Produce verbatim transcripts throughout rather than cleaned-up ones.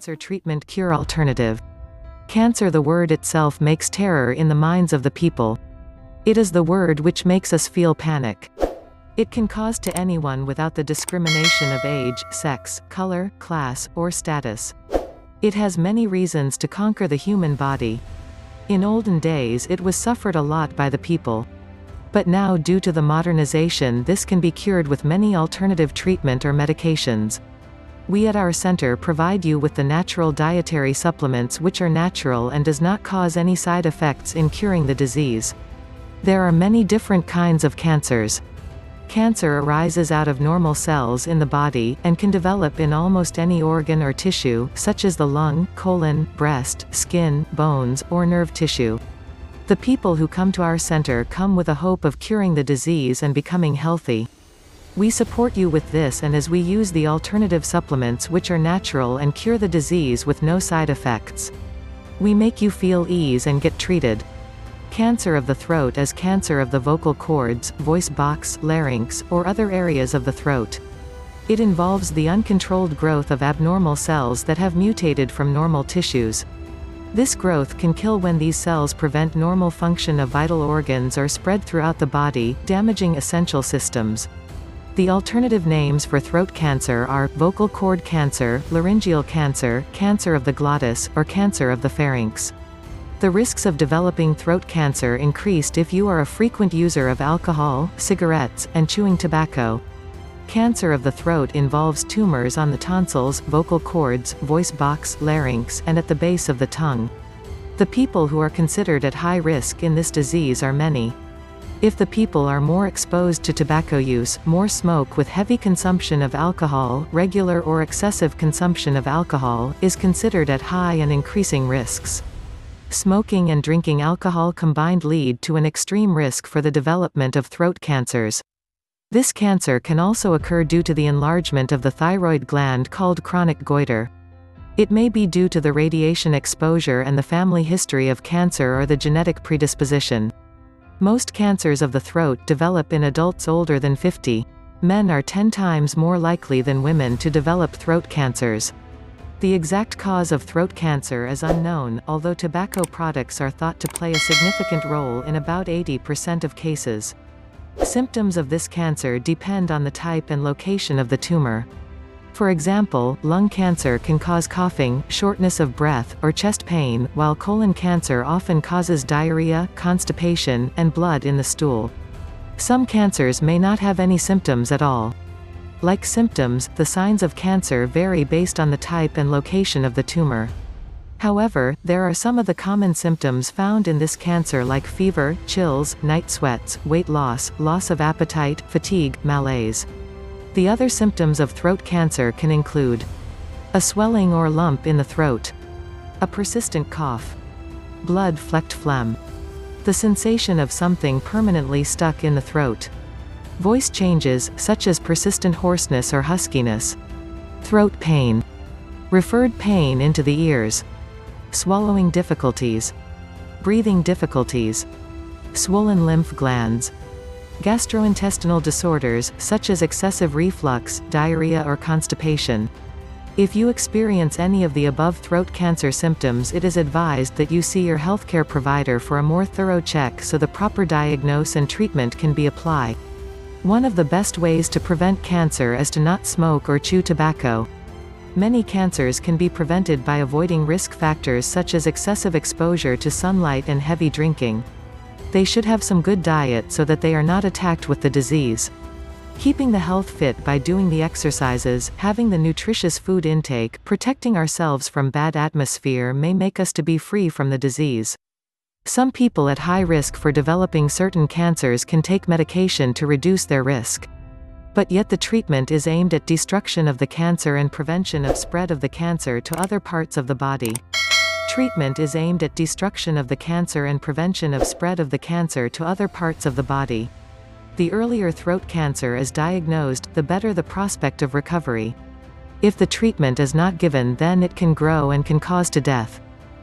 cancer treatment cure alternative. Cancer, the word itself makes terror in the minds of the people. It is the word which makes us feel panic. It can cause to anyone without the discrimination of age, sex, color, class, or status. It has many reasons to conquer the human body. In olden days it was suffered a lot by the people. But now, due to the modernization, this can be cured with many alternative treatment or medications. We at our center provide you with the natural dietary supplements which are natural and does not cause any side effects in curing the disease. There are many different kinds of cancers. Cancer arises out of normal cells in the body, and can develop in almost any organ or tissue, such as the lung, colon, breast, skin, bones, or nerve tissue. The people who come to our center come with a hope of curing the disease and becoming healthy. We support you with this, and as we use the alternative supplements which are natural and cure the disease with no side effects. We make you feel ease and get treated. Cancer of the throat is cancer of the vocal cords, voice box, larynx, or other areas of the throat. It involves the uncontrolled growth of abnormal cells that have mutated from normal tissues. This growth can kill when these cells prevent normal function of vital organs or spread throughout the body, damaging essential systems. The alternative names for throat cancer are vocal cord cancer, laryngeal cancer, cancer of the glottis, or cancer of the pharynx. The risks of developing throat cancer increased if you are a frequent user of alcohol, cigarettes, and chewing tobacco. Cancer of the throat involves tumors on the tonsils, vocal cords, voice box, larynx, and at the base of the tongue. The people who are considered at high risk in this disease are many. If the people are more exposed to tobacco use, more smoke with heavy consumption of alcohol, regular or excessive consumption of alcohol, is considered at high and increasing risks. Smoking and drinking alcohol combined lead to an extreme risk for the development of throat cancers. This cancer can also occur due to the enlargement of the thyroid gland called chronic goiter. It may be due to the radiation exposure and the family history of cancer or the genetic predisposition. Most cancers of the throat develop in adults older than fifty. Men are ten times more likely than women to develop throat cancers. The exact cause of throat cancer is unknown, although tobacco products are thought to play a significant role in about eighty percent of cases. Symptoms of this cancer depend on the type and location of the tumor. For example, lung cancer can cause coughing, shortness of breath, or chest pain, while colon cancer often causes diarrhea, constipation, and blood in the stool. Some cancers may not have any symptoms at all. Like symptoms, the signs of cancer vary based on the type and location of the tumor. However, there are some of the common symptoms found in this cancer like fever, chills, night sweats, weight loss, loss of appetite, fatigue, malaise. The other symptoms of throat cancer can include a swelling or lump in the throat, a persistent cough, blood-flecked phlegm, the sensation of something permanently stuck in the throat, voice changes, such as persistent hoarseness or huskiness, throat pain, referred pain into the ears, swallowing difficulties, breathing difficulties, swollen lymph glands, gastrointestinal disorders, such as excessive reflux, diarrhea or constipation. If you experience any of the above throat cancer symptoms, it is advised that you see your healthcare provider for a more thorough check so the proper diagnosis and treatment can be applied. One of the best ways to prevent cancer is to not smoke or chew tobacco. Many cancers can be prevented by avoiding risk factors such as excessive exposure to sunlight and heavy drinking. They should have some good diet so that they are not attacked with the disease. Keeping the health fit by doing the exercises, having the nutritious food intake, protecting ourselves from bad atmosphere may make us to be free from the disease. Some people at high risk for developing certain cancers can take medication to reduce their risk. But yet the treatment is aimed at destruction of the cancer and prevention of spread of the cancer to other parts of the body. Treatment is aimed at destruction of the cancer and prevention of spread of the cancer to other parts of the body. The earlier throat cancer is diagnosed, the better the prospect of recovery. If the treatment is not given, then it can grow and can cause to death.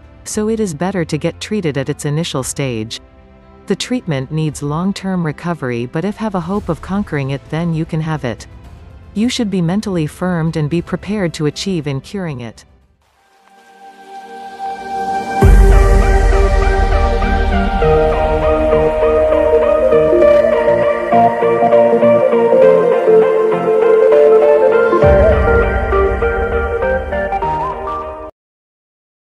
So it is better to get treated at its initial stage. The treatment needs long-term recovery, but if have a hope of conquering it, then you can have it. You should be mentally firm and be prepared to achieve in curing it.